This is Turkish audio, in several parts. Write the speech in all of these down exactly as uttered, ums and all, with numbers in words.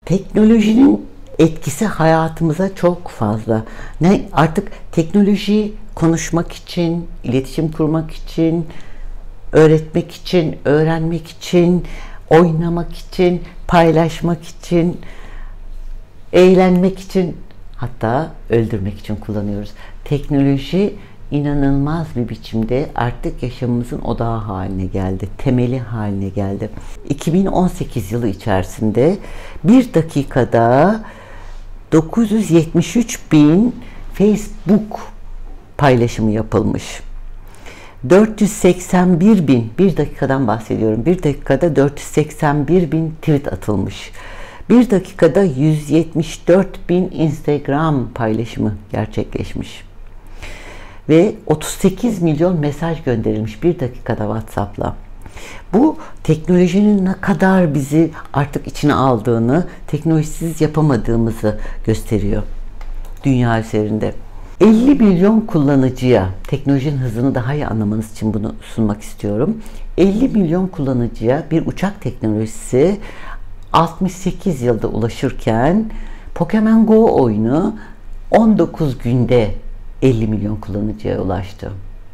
Teknolojinin etkisi hayatımıza çok fazla. Ne artık teknoloji konuşmak için, iletişim kurmak için, öğretmek için, öğrenmek için, oynamak için, paylaşmak için, eğlenmek için, hatta öldürmek için kullanıyoruz. Teknoloji inanılmaz bir biçimde artık yaşamımızın odağı haline geldi, temeli haline geldi. iki bin on sekiz yılı içerisinde bir dakikada dokuz yüz yetmiş üç bin Facebook paylaşımı yapılmış. dört yüz seksen bir bin, bir dakikadan bahsediyorum, bir dakikada dört yüz seksen bir bin tweet atılmış. Bir dakikada yüz yetmiş dört bin Instagram paylaşımı gerçekleşmiş. Ve otuz sekiz milyon mesaj gönderilmiş bir dakikada WhatsApp'la. Bu teknolojinin ne kadar bizi artık içine aldığını, teknolojisiz yapamadığımızı gösteriyor dünya üzerinde. elli milyon kullanıcıya, teknolojinin hızını daha iyi anlamanız için bunu sunmak istiyorum. elli milyon kullanıcıya bir uçak teknolojisi altmış sekiz yılda ulaşırken Pokemon Go oyunu on dokuz günde elli milyon kullanıcıya ulaştı.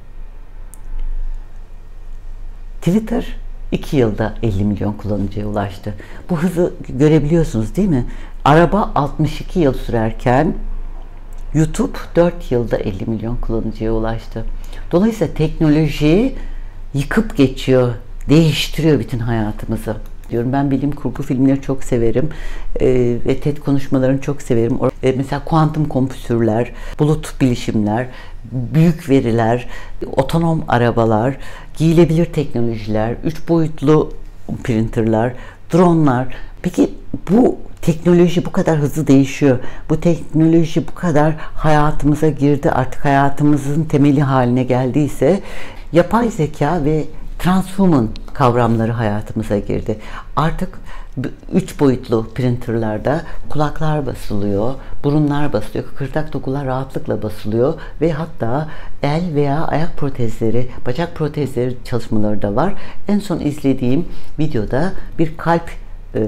Twitter iki yılda elli milyon kullanıcıya ulaştı. Bu hızı görebiliyorsunuz değil mi? Araba altmış iki yıl sürerken YouTube dört yılda elli milyon kullanıcıya ulaştı. Dolayısıyla teknoloji yıkıp geçiyor, değiştiriyor bütün hayatımızı. Diyorum. Ben bilim kurgu filmleri çok severim ee, ve TED konuşmalarını çok severim. Ee, mesela kuantum kompütürler, bulut bilişimler, büyük veriler, otonom arabalar, giyilebilir teknolojiler, üç boyutlu printerlar, dronlar. Peki bu teknoloji bu kadar hızlı değişiyor. Bu teknoloji bu kadar hayatımıza girdi. Artık hayatımızın temeli haline geldiyse yapay zeka ve transhuman kavramları hayatımıza girdi. Artık üç boyutlu printerlarda kulaklar basılıyor, burunlar basılıyor, kıkırdak dokular rahatlıkla basılıyor ve hatta el veya ayak protezleri, bacak protezleri çalışmaları da var. En son izlediğim videoda bir kalp e, e,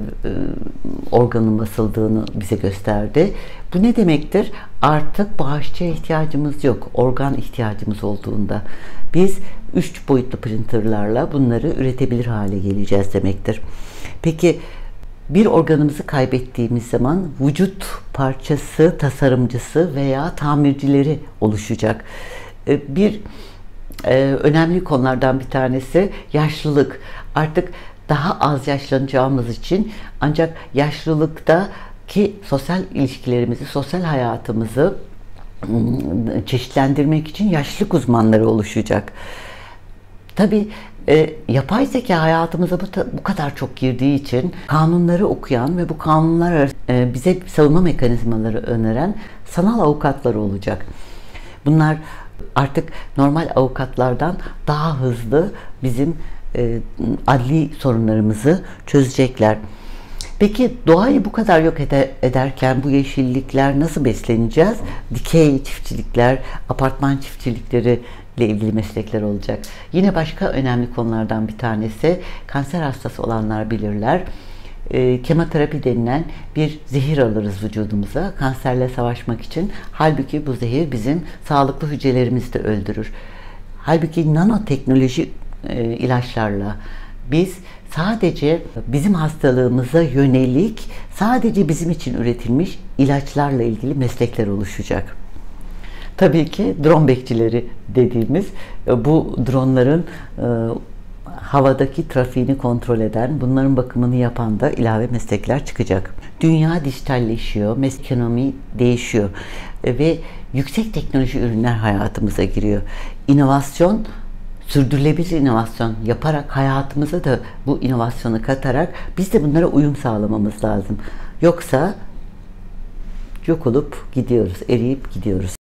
organın basıldığını bize gösterdi. Bu ne demektir? Artık bağışçıya ihtiyacımız yok. Organ ihtiyacımız olduğunda biz üç boyutlu printerlarla bunları üretebilir hale geleceğiz demektir. Peki bir organımızı kaybettiğimiz zaman vücut parçası tasarımcısı veya tamircileri oluşacak. Bir e, önemli konulardan bir tanesi yaşlılık. Artık daha az yaşlanacağımız için ancak yaşlılıkta ki sosyal ilişkilerimizi, sosyal hayatımızı çeşitlendirmek için yaşlılık uzmanları oluşacak. Tabii e, yapay zeka hayatımıza bu, bu kadar çok girdiği için kanunları okuyan ve bu kanunlar e, bize savunma mekanizmaları öneren sanal avukatlar olacak. Bunlar artık normal avukatlardan daha hızlı bizim e, adli sorunlarımızı çözecekler. Peki doğayı bu kadar yok ederken bu yeşillikler nasıl besleneceğiz? Dikey çiftçilikler, apartman çiftçilikleri ile ilgili meslekler olacak. Yine başka önemli konulardan bir tanesi, kanser hastası olanlar bilirler. E, kemoterapi denilen bir zehir alırız vücudumuza kanserle savaşmak için. Halbuki bu zehir bizim sağlıklı hücrelerimizi de öldürür. Halbuki nanoteknoloji e, ilaçlarla biz sadece bizim hastalığımıza yönelik, sadece bizim için üretilmiş ilaçlarla ilgili meslekler oluşacak. Tabii ki drone bekçileri dediğimiz bu dronların e, havadaki trafiğini kontrol eden, bunların bakımını yapan da ilave meslekler çıkacak. Dünya dijitalleşiyor, ekonomi değişiyor e, ve yüksek teknoloji ürünler hayatımıza giriyor. İnovasyon, sürdürülebilir inovasyon yaparak hayatımıza da bu inovasyonu katarak biz de bunlara uyum sağlamamız lazım. Yoksa yok olup gidiyoruz, eriyip gidiyoruz.